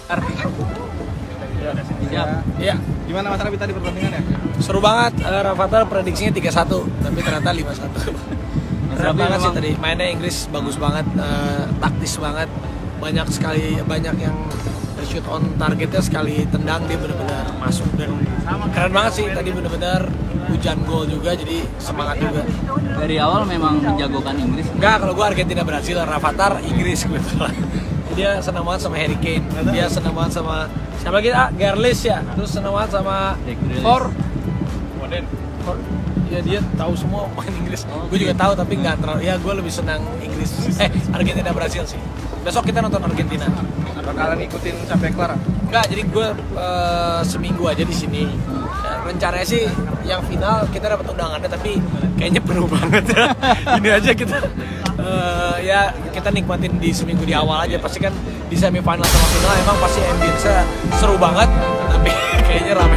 Siap. Iya. Gimana Mas Rafi tadi pertandingannya? Seru banget. Rafathar prediksinya 3-1, tapi ternyata 5-1. Keren banget sih tadi. Mainnya Inggris bagus banget, taktis banget. Banyak yang shoot on targetnya, sekali tendang dia benar-benar masuk, dan keren banget sih tadi, benar-benar hujan gol juga, jadi semangat juga. Dari awal memang menjagokan Inggris. Enggak, kalau gue Argentina Brasil, Rafathar Inggris kebetulan. Dia senang banget sama Harry Kane, dia senang banget sama siapa lagi, Garlis ya, terus senang banget sama Foden. Ya dia tahu semua main Inggris. Gue juga tahu tapi nggak terlalu. Ya gue lebih senang Inggris. Argentina Brasil sih. Besok kita nonton Argentina. Bakalan ikutin sampai kelar? Enggak, jadi gue seminggu aja di sini. Rencananya sih yang final kita dapat undangannya, tapi kayaknya penuh banget ya. Ini aja kita ya kita nikmatin di seminggu di awal aja. Pasti kan di semifinal sama final emang pasti ambience-nya seru banget, tapi kayaknya rame.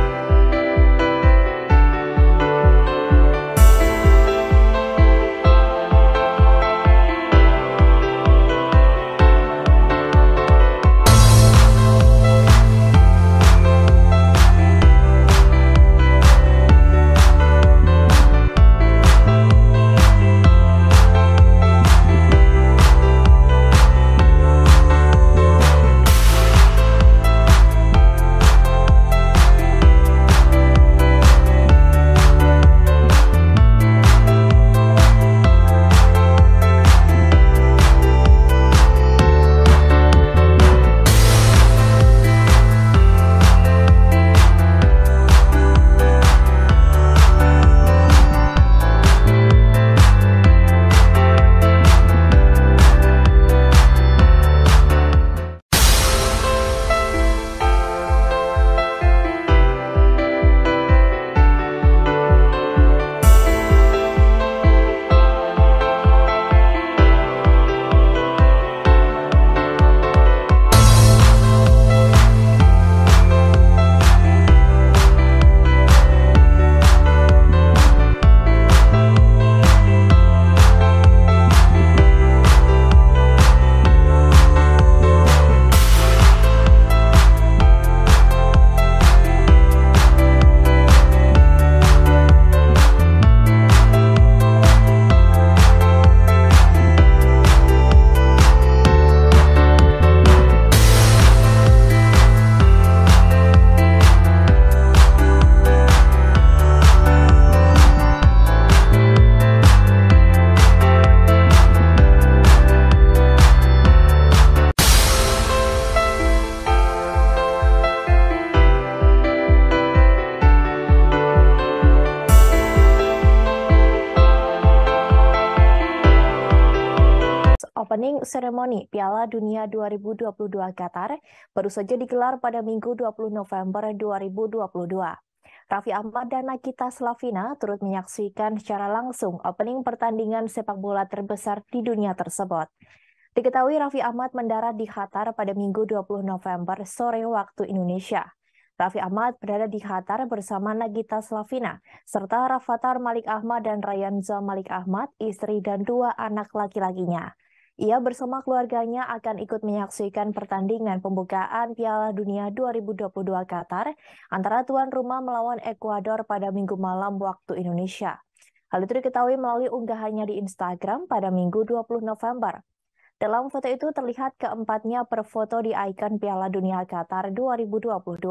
Opening seremoni Piala Dunia 2022 Qatar baru saja digelar pada Minggu 20 November 2022. Raffi Ahmad dan Nagita Slavina turut menyaksikan secara langsung opening pertandingan sepak bola terbesar di dunia tersebut. Diketahui Raffi Ahmad mendarat di Qatar pada Minggu 20 November sore waktu Indonesia. Raffi Ahmad berada di Qatar bersama Nagita Slavina, serta Rafathar Malik Ahmad dan Ryanza Malik Ahmad, istri dan 2 anak laki-lakinya. Ia bersama keluarganya akan ikut menyaksikan pertandingan pembukaan Piala Dunia 2022 Qatar antara tuan rumah melawan Ekuador pada Minggu malam waktu Indonesia. Hal itu diketahui melalui unggahannya di Instagram pada Minggu 20 November. Dalam foto itu terlihat keempatnya berfoto di ikon Piala Dunia Qatar 2022.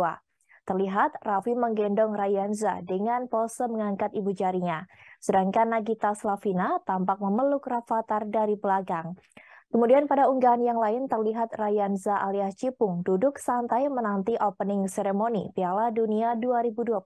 Terlihat Raffi menggendong Ryanza dengan pose mengangkat ibu jarinya, sedangkan Nagita Slavina tampak memeluk Rafathar dari belakang. Kemudian pada unggahan yang lain terlihat Ryanza alias Cipung duduk santai menanti opening seremoni Piala Dunia 2022.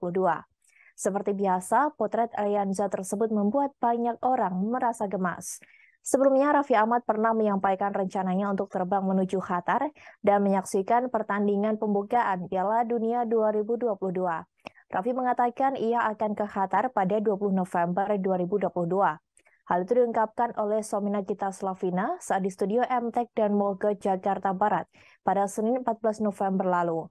Seperti biasa, potret Ryanza tersebut membuat banyak orang merasa gemas. Sebelumnya, Raffi Ahmad pernah menyampaikan rencananya untuk terbang menuju Qatar dan menyaksikan pertandingan pembukaan Piala Dunia 2022. Raffi mengatakan ia akan ke Qatar pada 20 November 2022. Hal itu diungkapkan oleh suami Nagita Slavina saat di studio MTech dan Moge Jakarta Barat pada Senin 14 November lalu.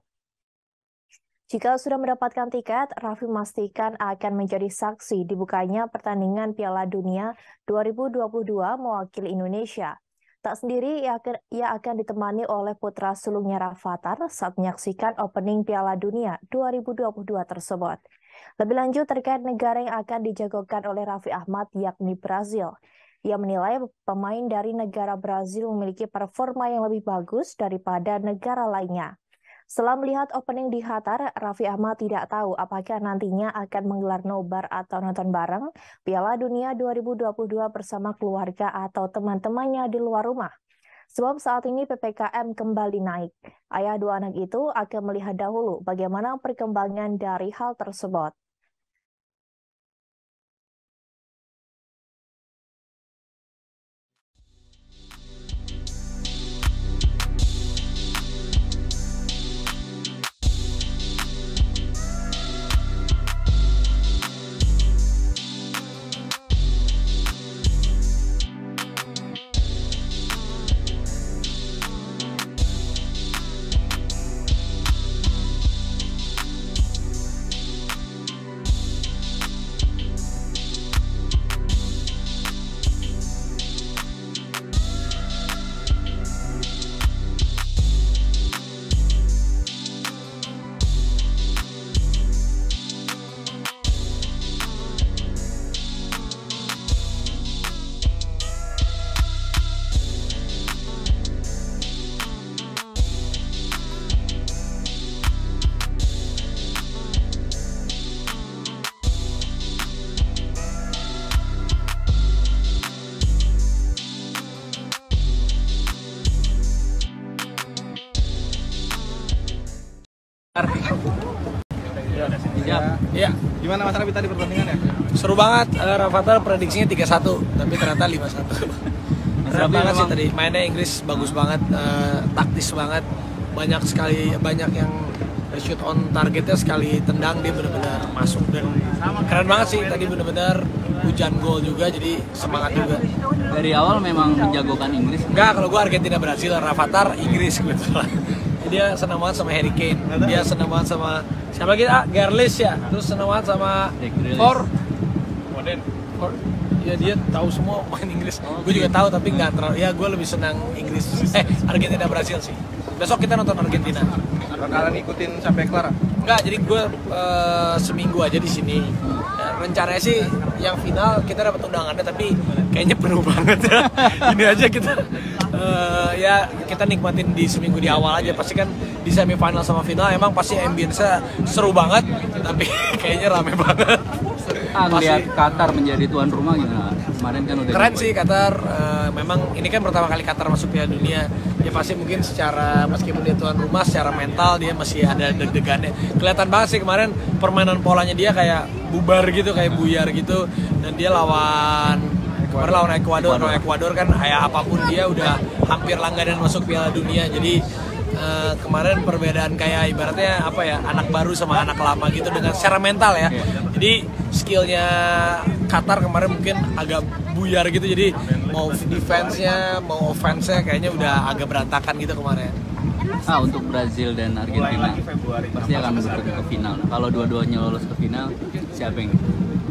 Jika sudah mendapatkan tiket, Raffi memastikan akan menjadi saksi dibukanya pertandingan Piala Dunia 2022 mewakili Indonesia. Tak sendiri, ia akan ditemani oleh putra sulungnya Rafathar saat menyaksikan opening Piala Dunia 2022 tersebut. Lebih lanjut terkait negara yang akan dijagokan oleh Raffi Ahmad yakni Brazil. Ia menilai pemain dari negara Brazil memiliki performa yang lebih bagus daripada negara lainnya. Setelah melihat opening di Qatar, Raffi Ahmad tidak tahu apakah nantinya akan menggelar nobar atau nonton bareng Piala Dunia 2022 bersama keluarga atau teman-temannya di luar rumah. Sebab saat ini PPKM kembali naik. Ayah dua anak itu akan melihat dahulu bagaimana perkembangan dari hal tersebut. Iya. Gimana Mas Rabi tadi pertandingannya? Seru banget. Rafathar prediksinya 3-1, tapi ternyata 5-1. Seru banget sih tadi. Mainnya Inggris bagus banget, taktis banget. Banyak yang shoot on targetnya, sekali tendang dia benar-benar masuk, dan keren banget sih tadi, benar-benar hujan gol juga, jadi semangat juga. Dari awal memang menjagokan Inggris. Enggak, kalau gue Argentina Brazil, Rafathar Inggris gitu lah. Dia senang banget sama Harry Kane, dia senang banget sama siapa lagi? Grealish ya, terus senang banget sama Ford. Ya dia tahu semua main Inggris. Gue juga tahu tapi nggak terlalu. Ya gue lebih senang Inggris. Argentina Brazil sih. Besok kita nonton Argentina. Bakalan ngikutin sampai kelar? Enggak, jadi gue seminggu aja di sini. Rencananya sih yang final kita dapat undangannya, tapi kayaknya penuh banget ya. Ini aja kita ya kita nikmatin di seminggu di awal aja. Pasti kan di semifinal sama final emang pasti ambience-nya seru banget, tapi kayaknya rame banget. Lihat Qatar menjadi tuan rumah gimana? Kemarin kan udah keren sih Qatar. Memang ini kan pertama kali Qatar masuk Piala Dunia. Ya pasti mungkin secara, meskipun dia tuan rumah, secara mental dia masih ada deg-degannya. Kelihatan banget sih kemarin permainan polanya dia kayak bubar gitu, kayak buyar gitu. Dan dia kemarin lawan Ekuador kan kayak apapun dia udah hampir langganan masuk Piala Dunia. Jadi kemarin perbedaan kayak ibaratnya apa ya, anak baru sama anak lama gitu dengan secara mental ya. Jadi skillnya Qatar kemarin mungkin agak buyar gitu, jadi mau defense-nya mau offense-nya kayaknya udah agak berantakan gitu kemarin. Untuk Brazil dan Argentina pasti akan bertemu ke final. Kalau dua-duanya lolos ke final, siapa yang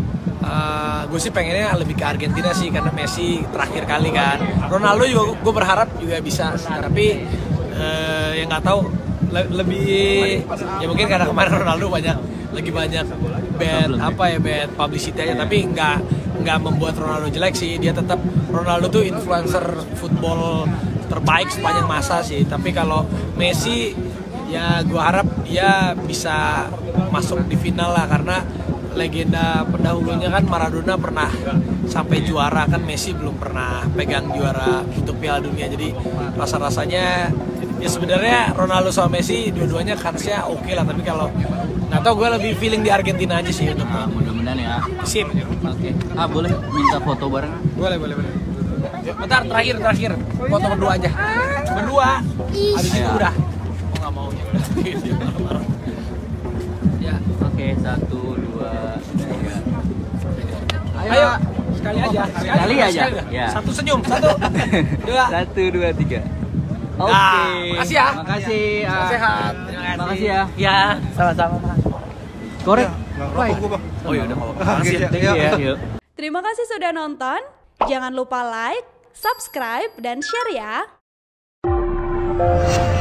gue sih pengennya lebih ke Argentina sih, karena Messi terakhir kali kan. Ronaldo juga gue berharap juga bisa, tapi ya nggak tahu, lebih ya mungkin karena kemarin Ronaldo lagi banyak bad publicity aja, tapi nggak membuat Ronaldo jelek sih. Dia tetap, Ronaldo tuh influencer football terbaik sepanjang masa sih. Tapi kalau Messi ya gue harap dia bisa masuk di final lah, karena legenda pendahulunya kan Maradona pernah sampai juara kan, Messi belum pernah pegang juara untuk Piala Dunia. Jadi rasa-rasanya ya sebenarnya Ronaldo sama Messi dua-duanya kansnya oke lah, tapi kalau nggak tahu, gue lebih feeling di Argentina aja sih untuk mudah-mudahan ya. Sip. Oke. Boleh minta foto bareng? Boleh. Bentar, terakhir foto berdua aja. Berdua. Habis itu udah. Oh nggak mau ya. Ya. Oke, 1, 2, 3. Ayo, sekali aja. Sekali aja. Ya. Satu senyum, 1, 2. 1, 2, 3. Oke. Makasih ya. Makasih. Sehat. Makasih ya. Ya, sama-sama Pak. Korek. Oh iya udah mau. Makasih ya. Terima kasih sudah nonton. Jangan lupa like, subscribe, dan share ya.